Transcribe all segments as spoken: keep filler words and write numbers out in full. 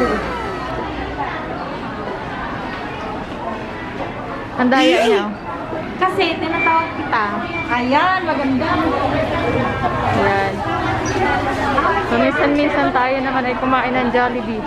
Ang daya niya. Kasi tinatawag kita. Ayan, maganda. Ayan. So, minsan-minsan tayo naman ay kumain ng Jollibee.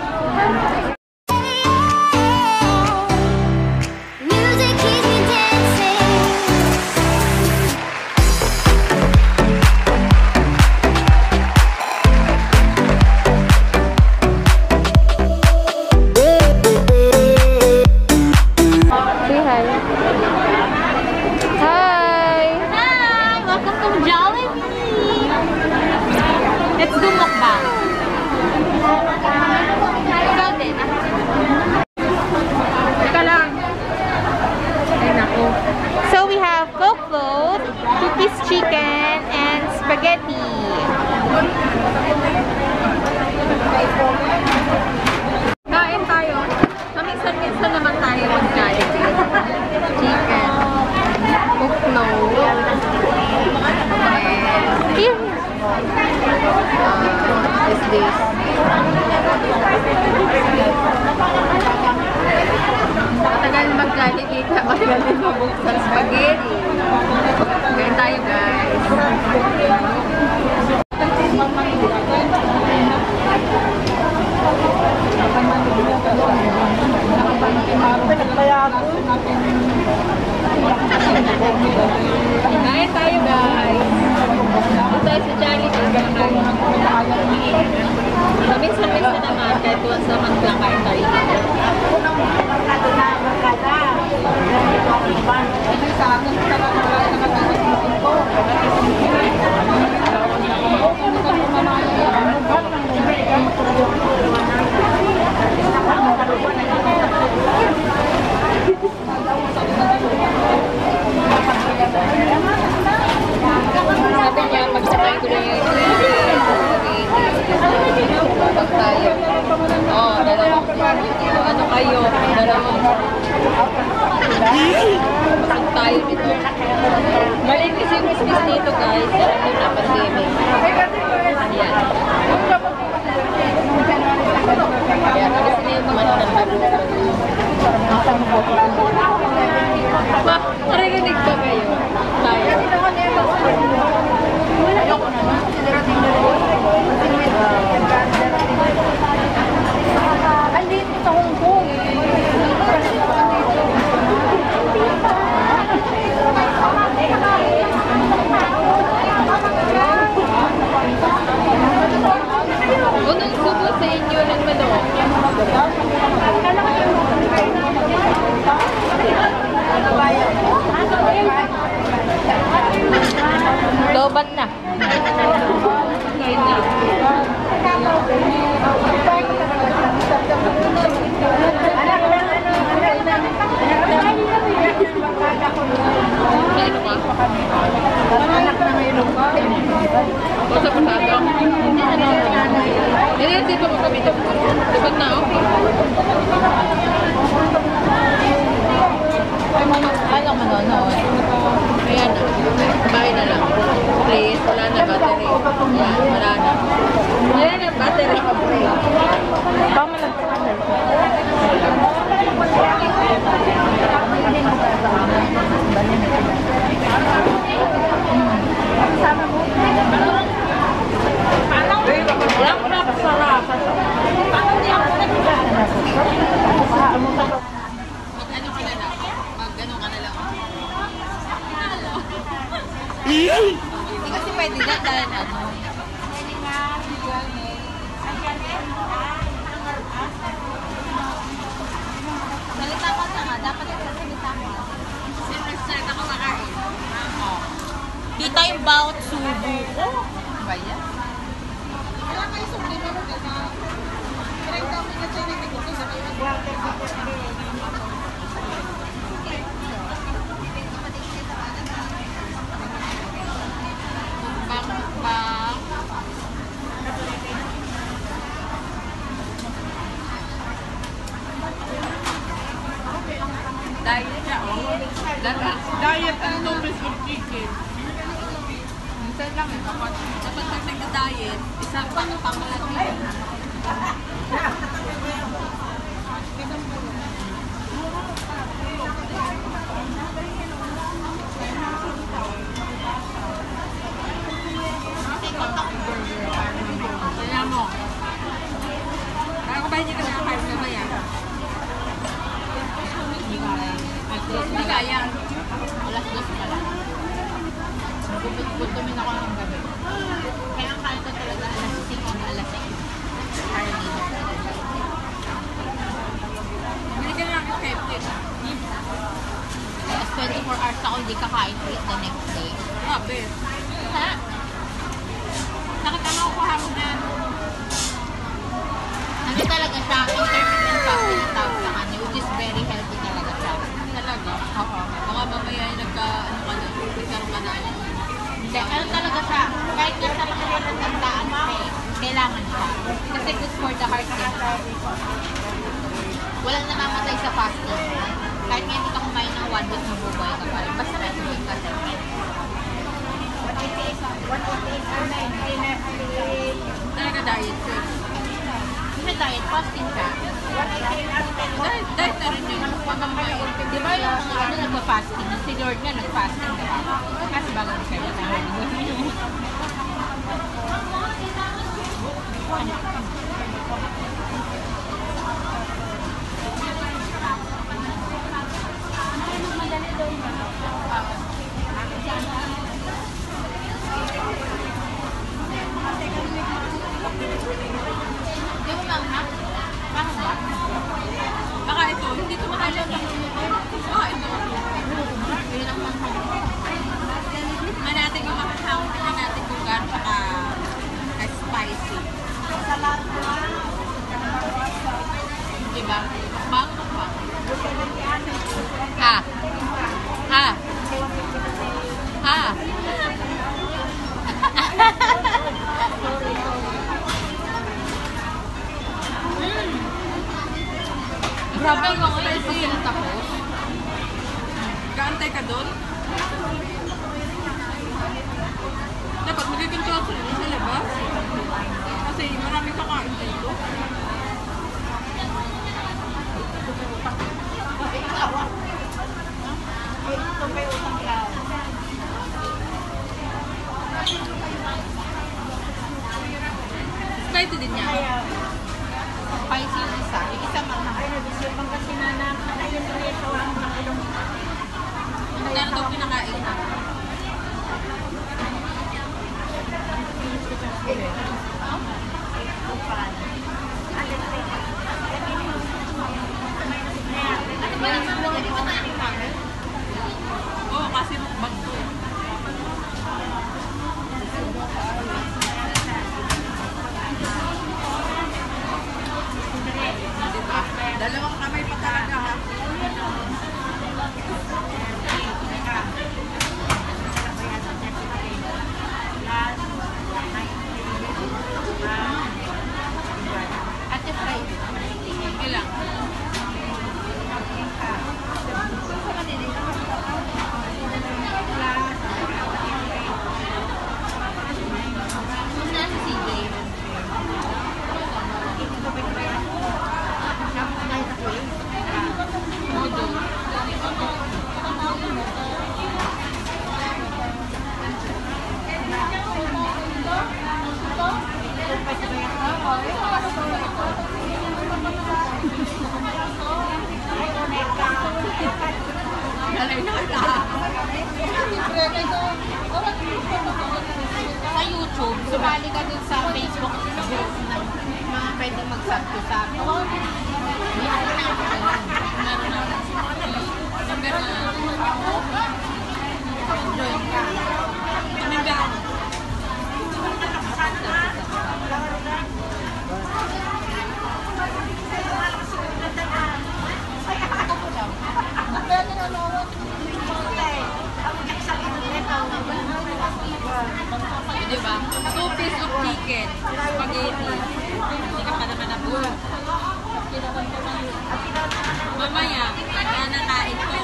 Chicken and spaghetti. Kain tayo. Paminsan-minsan naman tayo mag-Jollibee. Chicken. Cooklo. And here. Uh, is this? Matagal mag-Jollibee ka. Matagal din mabuksan spaghetti. Kain tayo, guys. Kain tayo, guys. Dito tayo sa Jollibee. Minsan-minsan naman, kahit once a month lang kain tayo. Sabi niya, magsakay ko lang yung pag tayo. Oo, dalawang ano kayo, dalawang pag tayo dito. Maliit kasi yung business dito, guys. Alam nyo na, pandemic. Yan. Kaya kasi na yung mga ano ng lalo. Ma, narinig ba kayo? Tayo. Ayoko na na. Andito sa Hong Kong. Unang subo sa inyo ng manok. Loban na. Ngayon na. Kaino ka? Anak na may ilong ka. O sa pasado? Hindi, dito mo kami doon. Tubag na, okay. Ano manonood? Ayan na. Bahay na lang. Please, wala na battery. Ayan, wala na. Ayan na, battery. Baka malagpakan. Hindi kasi pwede na dahil ano. Salita ka sa nga, dapat nagsasalita mo. Kasi nagsasalita ka makain. Di tayong bawat subo ko. Ba yan? Kailan kayo subo mo ka na? Kailan kami na siya nagtigusto sa kayo nag-water. Diet siya, oh. Diet and no risk of chicken. Minsan lang eh. Dapat pag nag-diet, isang pang pangalati. hindi kakain ulit the next day. Grabe. Ha? Nakatanaw ko hapon yan. Ano talaga siya? Intermittent fasting ang tawag sa kanya, which is very healthy talaga siya. Talaga. Oo. Baka mamaya ay nagka, ano ka na, nagkaroon ka na. Hindi, ano talaga siya? Kahit nga sa mga natatandaan siya eh, kailangan siya. Kasi good for the heart din. Walang namamatay sa fasting. Kahit nga hindi ka kumain ng one week, mabubuhay ka pa rin. Basta nasulit ka sa Talaga diet coach. Hindi diet, fasting siya. Diet, diet na rin yun. Huwag kang kumain. Di ba yung mga ano nagpa-fasting? Si Lord nga nag-fasting, di ba? Kasi bago na siya yun. Di mo lang ha? Paano ba? Baka ito, hindi ito mahal. Baka ito. Yun ang manghang. Tingnan natin kung makakahang. Tingnan natin kung gaano ka ka-spicy. Diba? Bang, bang. Ha? Ha? Ha? Mm. Grabe ko ngayon pa sila tapos. Kaantay ka doon? Dapat magkikintuwa sila sa labas. Kasi marami kakain dito. Spicy din niya. Spicy yung isa. Yung isa manghang. Ano daw pinakain? Ano ba yung mga hindi ko natin? Oo, kasi mukbang to. Diba? Dalawang kamay pa talaga ha. Ate fry. Ilang? Gusto na si C J. Alay na kita. Sa YouTube, sumali ka dun sa Facebook group ng mga pwedeng mag-subto sa akin. Meron na. Number na. Join ka. Tuminggan. Diba? Two piece of chicken. Spaghetti. Hindi ka pa naman nabuo. Mamaya, nanakain ko.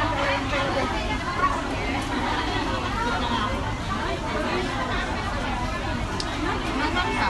Manghang ka.